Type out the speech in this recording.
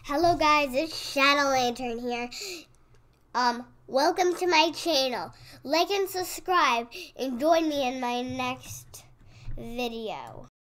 Hello guys, it's ShadowLantern here. Welcome to my channel. Like and subscribe and join me in my next video.